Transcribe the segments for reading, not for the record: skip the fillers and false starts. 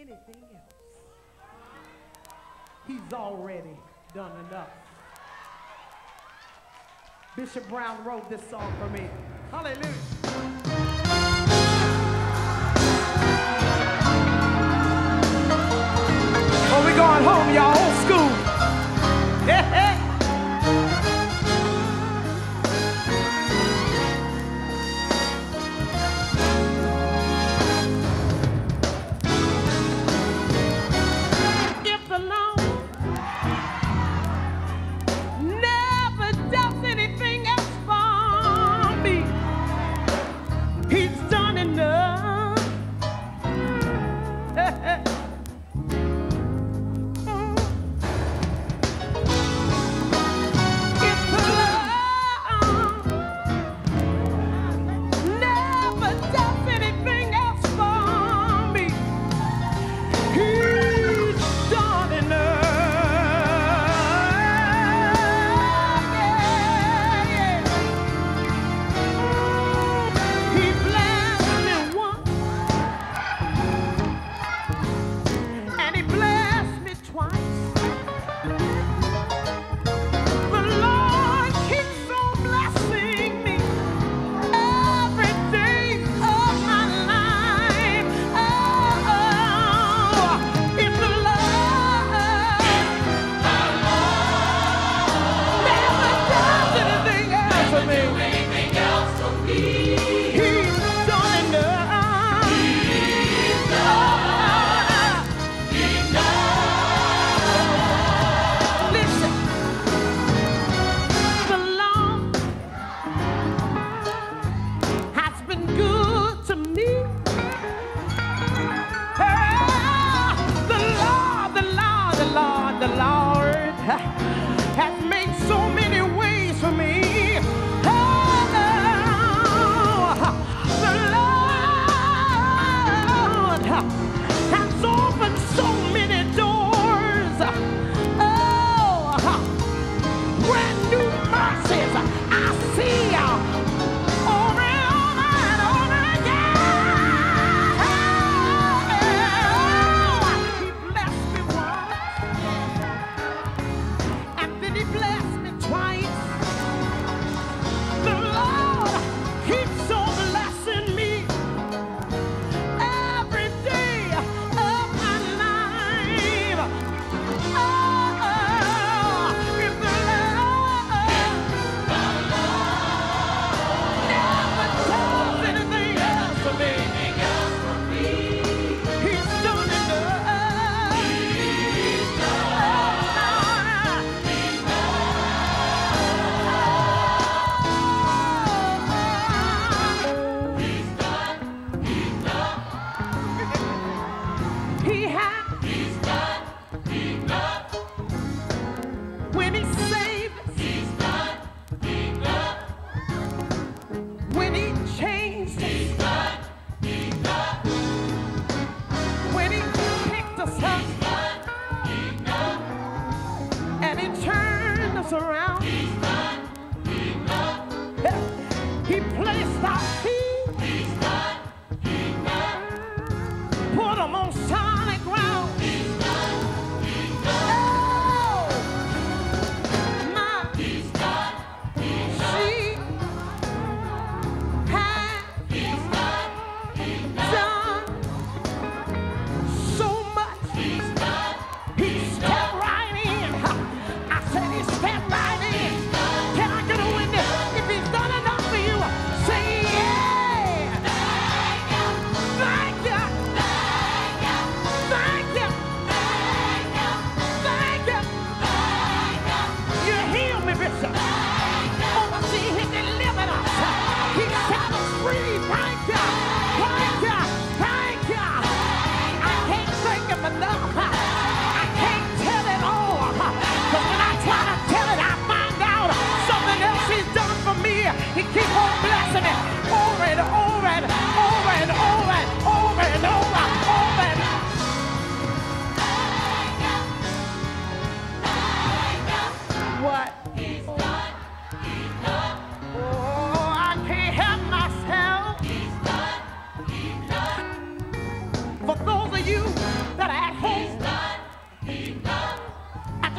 anything else. He's already done enough. Bishop Brown wrote this song for me. Hallelujah. Oh, we going home, y'all. Old school. Hey, hey. If the Lord never does anything else for me, He's done enough. Hey, hey.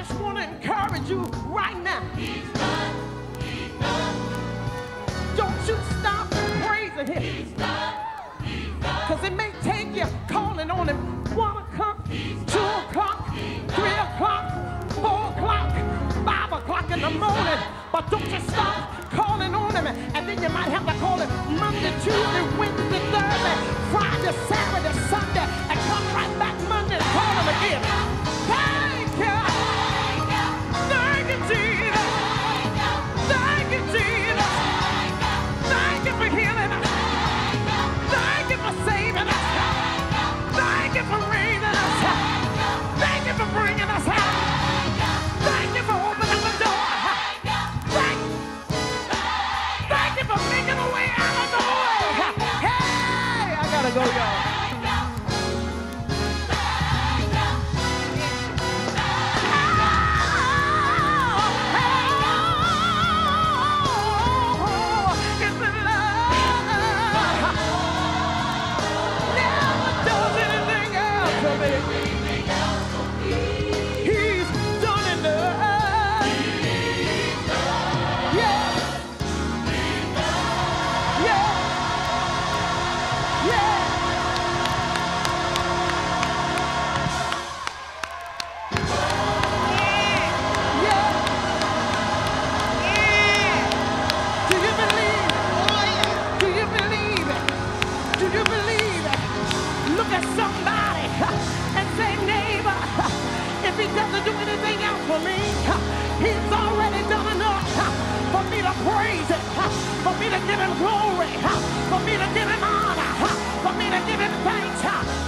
just want to encourage you right now. He's done. He's done. Don't you stop praising him. He's done. He's done. Because it may take you calling on him 1 o'clock, 2 o'clock, 3 o'clock, 4 o'clock, 5 o'clock in the morning. But don't you stop calling on him. And then you might have to call him Monday, Tuesday, Wednesday, Thursday, Friday, Saturday, Sunday, and come right back Monday and call him again. Thank you. Thank you, Jesus. Thank you, Jesus. Thank you for healing us. Thank you for saving us. Thank you for raising us. Thank you for bringing us out. Thank you for opening the door. Thank you for making a way out of the way. Hey, I gotta go, y'all. He's already done enough for me to praise him, for me to give him glory, for me to give him honor, for me to give him thanks.